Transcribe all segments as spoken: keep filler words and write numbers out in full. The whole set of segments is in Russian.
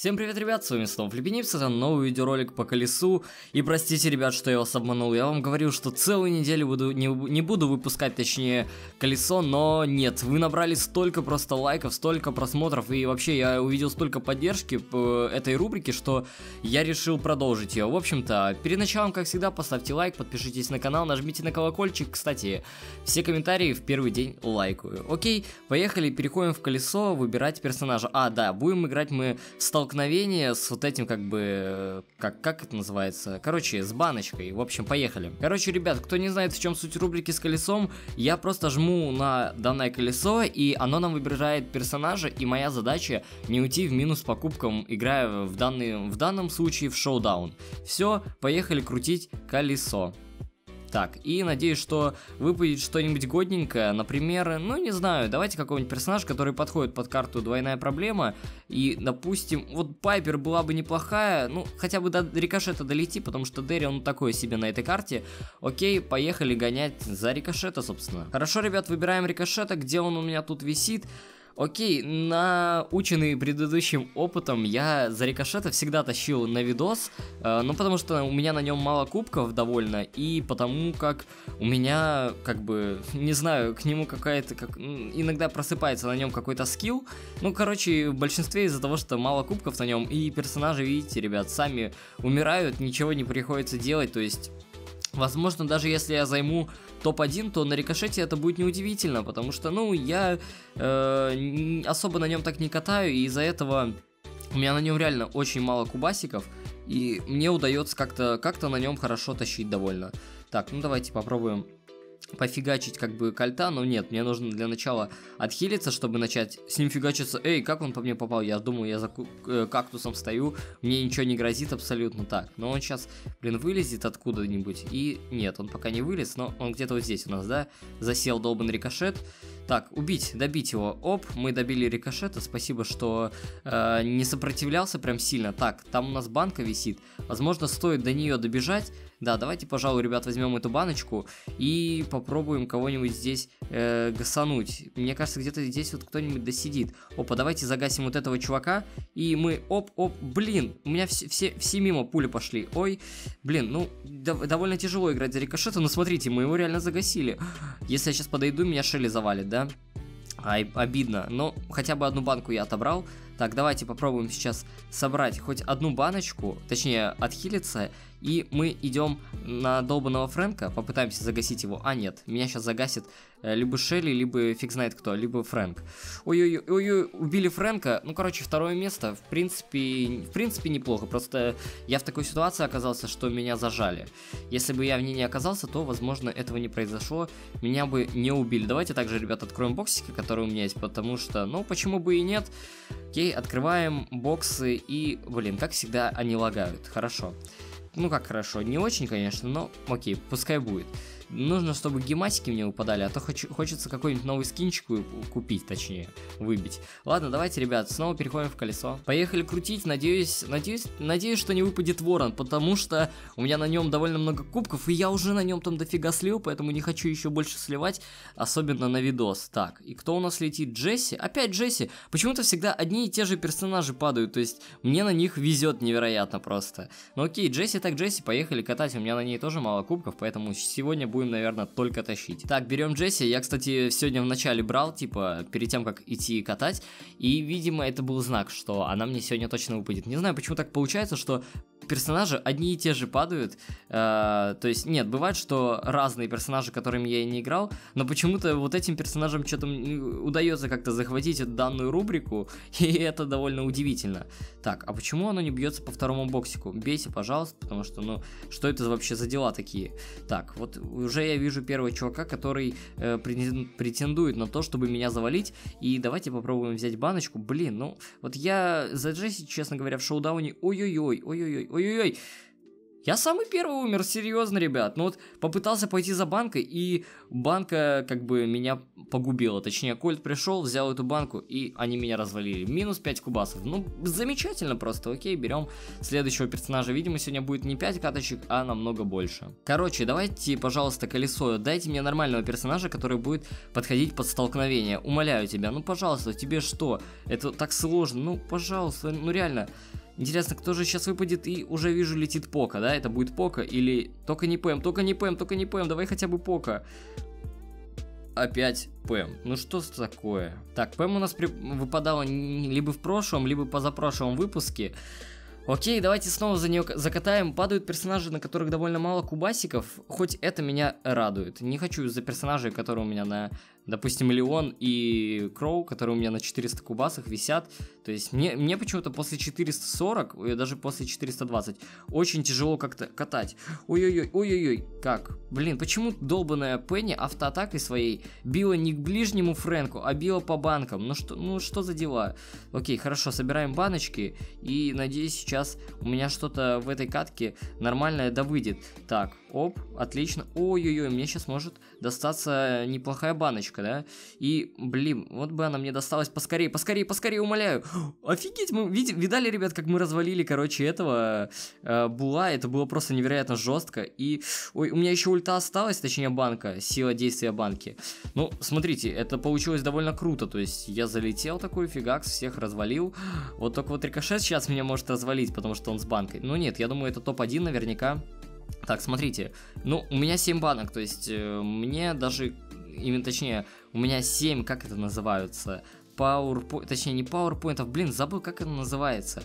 Всем привет, ребят, с вами снова Флиппинипс, это новый видеоролик по колесу. И простите, ребят, что я вас обманул, я вам говорил, что целую неделю буду, не, не буду выпускать, точнее, колесо, но нет, вы набрали столько просто лайков, столько просмотров, и вообще я увидел столько поддержки по этой рубрике, что я решил продолжить ее. В общем-то, перед началом, как всегда, поставьте лайк, подпишитесь на канал, нажмите на колокольчик, кстати, все комментарии в первый день лайкаю. Окей, поехали, переходим в колесо, выбирать персонажа. А, да, будем играть мы в столкновение с вот этим, как бы, как, как это называется, короче, с баночкой. В общем, поехали. Короче, ребят, кто не знает, в чем суть рубрики с колесом, я просто жму на данное колесо, и оно нам выбирает персонажа, и моя задача не уйти в минус покупкам, играя в, данный, в данном случае в шоудаун. Все, поехали крутить колесо. Так, и надеюсь, что выпадет что-нибудь годненькое, например, ну не знаю, давайте какой-нибудь персонаж, который подходит под карту «Двойная проблема», и, допустим, вот Пайпер была бы неплохая, ну, хотя бы до Рикошета долети, потому что Дерри, он такой себе на этой карте. Окей, поехали гонять за Рикошета, собственно. Хорошо, ребят, выбираем Рикошета, где он у меня тут висит. Окей, наученный предыдущим опытом, я за Рикошета всегда тащил на видос, э, ну потому что у меня на нем мало кубков довольно, и потому как у меня, как бы, не знаю, к нему какая-то, как, иногда просыпается на нем какой-то скилл, ну короче, в большинстве из-за того, что мало кубков на нем, и персонажи, видите, ребят, сами умирают, ничего не приходится делать, то есть... Возможно, даже если я займу топ один, то на Рикошете это будет неудивительно, потому что, ну, я э, особо на нем так не катаю, и из-за этого у меня на нем реально очень мало кубасиков, и мне удается как-то как-то на нем хорошо тащить довольно. Так, ну давайте попробуем пофигачить как бы кольта, но нет, мне нужно для начала отхилиться, чтобы начать с ним фигачиться. Эй, как он по мне попал? Я думаю, я за э, кактусом стою, мне ничего не грозит абсолютно. Так, но он сейчас, блин, вылезет откуда-нибудь, и нет, он пока не вылез, но он где-то вот здесь у нас, да, засел долбанный Рикошет. Так, убить, добить его. Оп, мы добили Рикошета, спасибо, что э, не сопротивлялся прям сильно. Так, там у нас банка висит, возможно, стоит до нее добежать. Да, давайте, пожалуй, ребят, возьмем эту баночку и попробуем кого-нибудь здесь э, гасануть. Мне кажется, где-то здесь вот кто-нибудь досидит. Опа, давайте загасим вот этого чувака, и мы, оп-оп, блин, у меня все, все, все мимо пули пошли. Ой, блин, ну, дов довольно тяжело играть за Рикошета, но смотрите, мы его реально загасили. Если я сейчас подойду, меня Шелли завалит, да? Ай, обидно, но хотя бы одну банку я отобрал. Так, давайте попробуем сейчас собрать хоть одну баночку, точнее отхилиться, и мы идем на долбанного Фрэнка, попытаемся загасить его. А нет, меня сейчас загасит э, либо Шелли, либо фиг знает кто, либо Фрэнк. Ой-ой-ой, убили Фрэнка, ну короче, второе место, в принципе, в принципе неплохо, просто я в такой ситуации оказался, что меня зажали. Если бы я в ней не оказался, то, возможно, этого не произошло, меня бы не убили. Давайте также, ребят, откроем боксики, которые у меня есть, потому что, ну, почему бы и нет. Окей, открываем боксы и, блин, как всегда, они лагают. Хорошо. Ну как хорошо, не очень, конечно, но окей, пускай будет. Нужно, чтобы гематики мне выпадали, а то хоч хочется какой-нибудь новый скинчик купить, точнее, выбить. Ладно, давайте, ребят, снова переходим в колесо. Поехали крутить, надеюсь, надеюсь, надеюсь, что не выпадет ворон, потому что у меня на нем довольно много кубков, и я уже на нем там дофига слил, поэтому не хочу еще больше сливать, особенно на видос. Так, и кто у нас летит? Джесси? Опять Джесси? Почему-то всегда одни и те же персонажи падают, то есть мне на них везет невероятно просто. Ну окей, Джесси так Джесси, поехали катать, у меня на ней тоже мало кубков, поэтому сегодня будем, наверное, только тащить. Так, берем Джесси. Я, кстати, сегодня в начале брал, типа, перед тем, как идти катать. И, видимо, это был знак, что она мне сегодня точно выпадет. Не знаю, почему так получается, что персонажи одни и те же падают. Э, то есть, нет, бывает, что разные персонажи, которыми я не играл, но почему-то вот этим персонажам что-то удается как-то захватить эту данную рубрику, и это довольно удивительно. Так, а почему оно не бьется по второму боксику? Бейся, пожалуйста, потому что, ну, что это вообще за дела такие? Так, вот уже я вижу первого чувака, который э, претендует на то, чтобы меня завалить, и давайте попробуем взять баночку. Блин, ну, вот я за Джесси, честно говоря, в шоудауне, ой-ой-ой, ой-ой-ой, ой-ой-ой. Я самый первый умер, серьезно, ребят. Ну вот попытался пойти за банкой, и банка как бы меня погубила. Точнее, Кольт пришел, взял эту банку, и они меня развалили. Минус пять кубасов. Ну, замечательно просто. Окей, берем следующего персонажа. Видимо, сегодня будет не пять каточек, а намного больше. Короче, давайте, пожалуйста, колесо. Дайте мне нормального персонажа, который будет подходить под столкновение. Умоляю тебя. Ну, пожалуйста, тебе что? Это так сложно. Ну, пожалуйста, ну реально. Интересно, кто же сейчас выпадет, и уже вижу, летит Пока, да? Это будет Пока или... Только не Пэм, только не Пэм, только не Пэм, давай хотя бы Пока. Опять Пэм. Ну что такое? Так, Пэм у нас при... выпадала либо в прошлом, либо позапрошлом выпуске. Окей, давайте снова за нее закатаем. Падают персонажи, на которых довольно мало кубасиков. Хоть это меня радует. Не хочу из-за персонажей, которые у меня на... Допустим, Леон и Кроу, которые у меня на четыреста кубасах висят. То есть мне, мне почему-то после четыреста сорок, и даже после четыреста двадцать, очень тяжело как-то катать. Ой-ой-ой, ой-ой-ой, как? Блин, почему долбаная Пенни автоатакой своей била не к ближнему Фрэнку, а била по банкам? Ну что, ну что за дела? Окей, хорошо, собираем баночки, и надеюсь, сейчас у меня что-то в этой катке нормальное да выйдет. Так, оп, отлично. Ой-ой-ой, мне сейчас может достаться неплохая баночка, да? И, блин, вот бы она мне досталась поскорее, поскорее, поскорее, умоляю. Офигеть, мы види, видали, ребят, как мы развалили, короче, этого э, Була, это было просто невероятно жестко. И, ой, у меня еще ульта осталась, точнее банка, сила действия банки. Ну, смотрите, это получилось довольно круто, то есть я залетел такой, фигакс, всех развалил. Вот только вот Рикошет сейчас меня может развалить, потому что он с банкой. Ну нет, я думаю, это топ один наверняка. Так, смотрите, ну, у меня семь банок, то есть э, мне даже, именно точнее, у меня семь, как это называются, PowerPoint, точнее, не PowerPoint, блин, забыл, как это называется.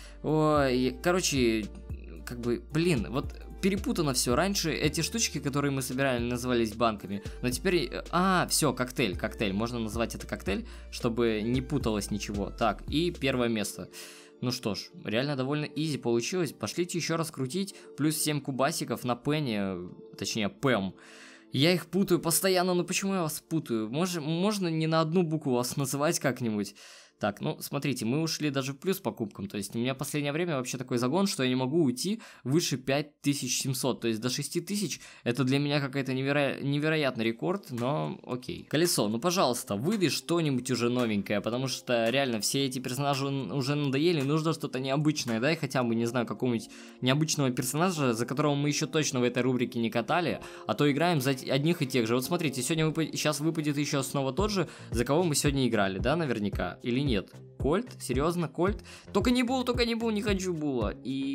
Ой, короче, как бы, блин, вот перепутано все. Раньше эти штучки, которые мы собирали, назывались банками, но теперь, а, все, коктейль, коктейль, можно назвать это коктейль, чтобы не путалось ничего. Так, и первое место. Ну что ж, реально довольно изи получилось. Пошлите еще раз крутить. Плюс семь кубасиков на Пенни, точнее Пэм. Я их путаю постоянно, но почему я вас путаю? Мож, можно не на одну букву вас называть как-нибудь? Так, ну, смотрите, мы ушли даже в плюс по кубкам, то есть у меня в последнее время вообще такой загон, что я не могу уйти выше пять тысяч семьсот, то есть до шесть тысяч, это для меня какой-то неверо... невероятный рекорд, но окей. Колесо, ну, пожалуйста, выдай что-нибудь уже новенькое, потому что реально все эти персонажи уже надоели, нужно что-то необычное, да, и хотя бы, не знаю, какого-нибудь необычного персонажа, за которого мы еще точно в этой рубрике не катали, а то играем за одних и тех же. Вот смотрите, сегодня выпад... сейчас выпадет еще снова тот же, за кого мы сегодня играли, да, наверняка, или нет? Нет. Кольт? Серьезно, Кольт? Только не Бул, только не Бул, не хочу Була.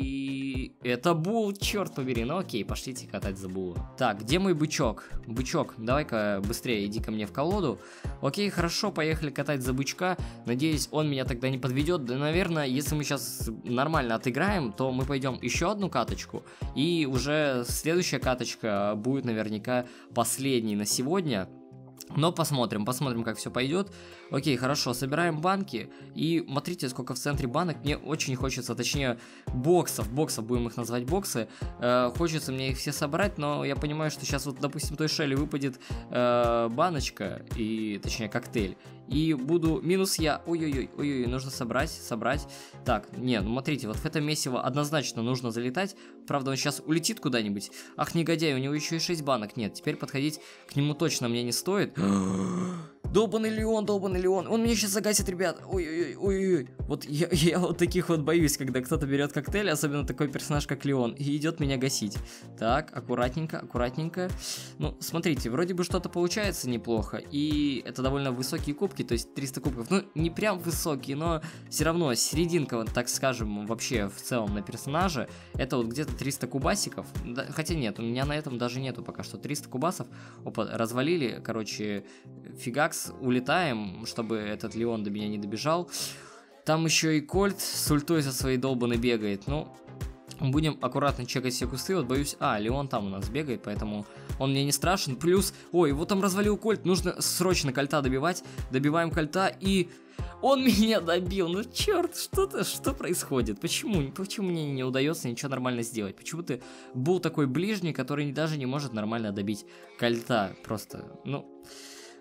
И это Бул, черт побери. Ну окей, пошлите катать за Була. Так, где мой бычок? Бычок, давай-ка быстрее иди ко мне в колоду. Окей, хорошо, поехали катать за бычка. Надеюсь, он меня тогда не подведет. Да, наверное, если мы сейчас нормально отыграем, то мы пойдем еще одну каточку. И уже следующая каточка будет наверняка последней на сегодня. Но посмотрим, посмотрим, как все пойдет. Окей, хорошо, собираем банки. И смотрите, сколько в центре банок. Мне очень хочется, точнее, боксов. Боксов, будем их назвать боксы. Э, хочется мне их все собрать, но я понимаю, что сейчас вот, допустим, той Шелли выпадет э, баночка, и, точнее, коктейль. И буду минус я. Ой-ой-ой, ой-ой, нужно собрать, собрать. Так, не, ну смотрите, вот в это месиво однозначно нужно залетать. Правда, он сейчас улетит куда-нибудь. Ах, негодяй, у него еще и шесть банок. Нет, теперь подходить к нему точно мне не стоит. Долбаный Леон, долбаный Леон. Он меня сейчас загасит, ребят. Ой-ой-ой, ой-ой. Вот я, я вот таких вот боюсь, когда кто-то берет коктейль, особенно такой персонаж, как Леон, и идет меня гасить. Так, аккуратненько, аккуратненько. Ну, смотрите, вроде бы что-то получается неплохо, и это довольно высокие кубки, то есть триста кубков. Ну, не прям высокие, но все равно серединка, так скажем, вообще в целом на персонаже, это вот где-то триста кубасиков. Да, хотя нет, у меня на этом даже нету пока что триста кубасов. Опа, развалили, короче, фигакс, улетаем, чтобы этот Леон до меня не добежал. Там еще и Кольт с ультой со своей долбаной бегает. Ну, будем аккуратно чекать все кусты. Вот боюсь... А, Леон там у нас бегает, поэтому он мне не страшен. Плюс... Ой, вот там развалил Кольт. Нужно срочно Кольта добивать. Добиваем Кольта и... Он меня добил. Ну, черт, что-то... Что происходит? Почему? Почему мне не удается ничего нормально сделать? Почему ты был такой ближний, который даже не может нормально добить Кольта? Просто, ну...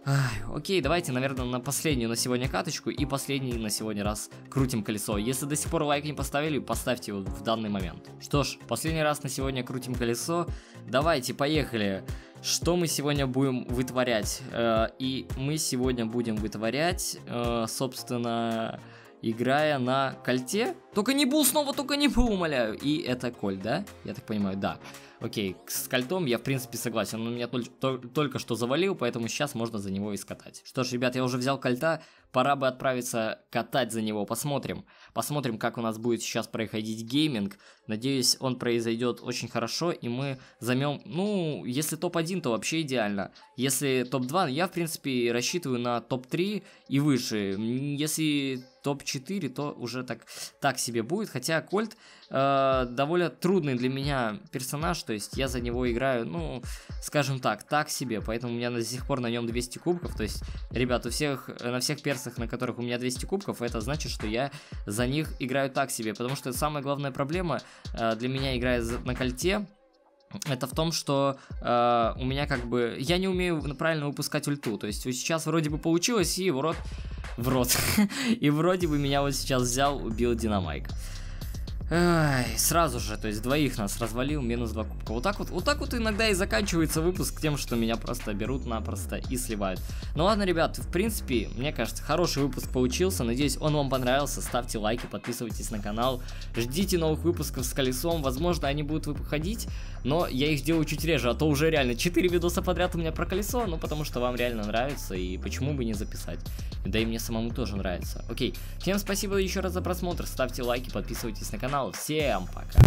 Ай, окей, давайте, наверное, на последнюю на сегодня каточку и последний на сегодня раз крутим колесо. Если до сих пор лайк не поставили, поставьте его в данный момент. Что ж, последний раз на сегодня крутим колесо. Давайте, поехали. Что мы сегодня будем вытворять? Э, и мы сегодня будем вытворять, э, собственно, играя на кольте. Только не был снова, только не был, умоляю. И это коль, да? Я так понимаю, да. Окей, с кольтом я в принципе согласен, он меня только, только, только что завалил, поэтому сейчас можно за него и скатать. Что ж, ребят, я уже взял кольта, пора бы отправиться катать за него, посмотрим. Посмотрим, как у нас будет сейчас происходить гейминг. Надеюсь, он произойдет очень хорошо, и мы займем, ну, если топ один, то вообще идеально. Если топ два, я в принципе рассчитываю на топ три и выше. Если топ четыре, то уже так, так себе будет, хотя Кольт э, довольно трудный для меня персонаж, то есть я за него играю, ну, скажем так, так себе, поэтому у меня до сих пор на нем двести кубков, то есть, ребят, у всех, на всех персах, на которых у меня двести кубков, это значит, что я за них играю так себе, потому что самая главная проблема э, для меня, играя на Кольте, это в том, что э, у меня как бы, я не умею правильно выпускать ульту, то есть сейчас вроде бы получилось, и в рот, в рот, и вроде бы меня вот сейчас взял, убил Динамайк. Ай, сразу же, то есть двоих нас развалил, минус два кубка. Вот так вот, вот так вот иногда и заканчивается выпуск тем, что меня просто берут напросто и сливают. Ну ладно, ребят, в принципе, мне кажется, хороший выпуск получился. Надеюсь, он вам понравился. Ставьте лайки, подписывайтесь на канал. Ждите новых выпусков с колесом. Возможно, они будут выходить, но я их делаю чуть реже, а то уже реально четыре видоса подряд у меня про колесо. Ну, потому что вам реально нравится, и почему бы не записать. Да и мне самому тоже нравится. Окей, всем спасибо еще раз за просмотр. Ставьте лайки, подписывайтесь на канал. Всем пока!